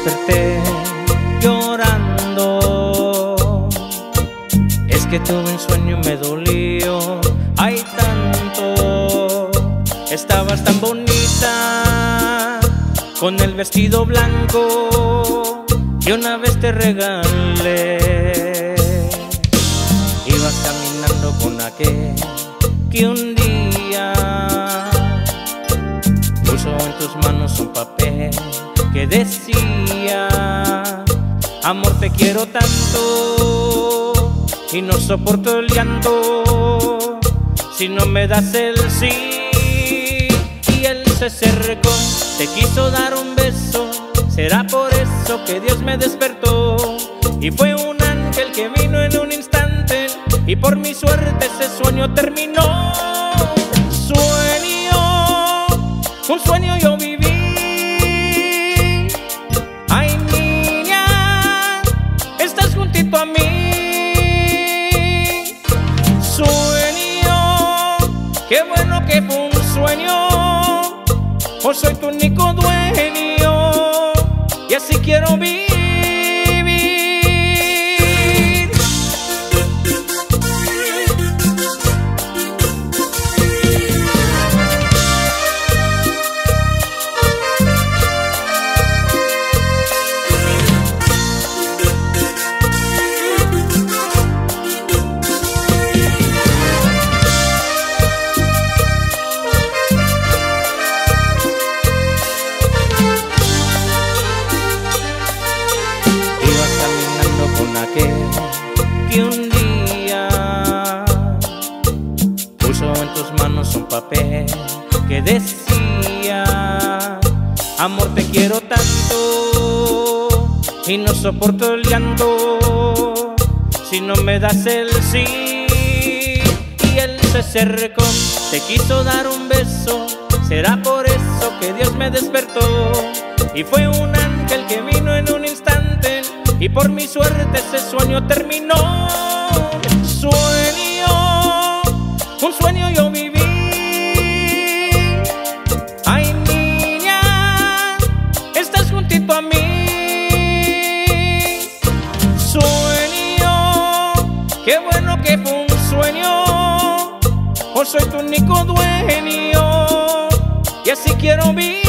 desperté llorando. Es que tuve un sueño, me dolió, ay tanto. Estabas tan bonita con el vestido blanco que una vez te regalé. Ibas caminando con aquel que un día puso en tus manos un papel que decía: amor, te quiero tanto y no soporto el llanto si no me das el sí. Y él se acercó, te quiso dar un beso, será por eso que Dios me despertó. Y fue un ángel que vino en un instante y por mi suerte ese sueño terminó. Un sueño yo viví. Ay, niña, estás juntito a mí. Sueño, qué bueno que fue un sueño. Hoy soy tu único dueño y así quiero vivir. Que un día puso en tus manos un papel que decía: amor, te quiero tanto y no soporto el llanto si no me das el sí. Y él se acercó, te quiso dar un beso, será por eso que Dios me despertó. Y fue un ángel que vino en un instante y por mi suerte ese sueño terminó. Un sueño yo viví. Ay, niña, estás juntito a mí. Sueño, qué bueno que fue un sueño. Hoy soy tu único dueño y así quiero vivir.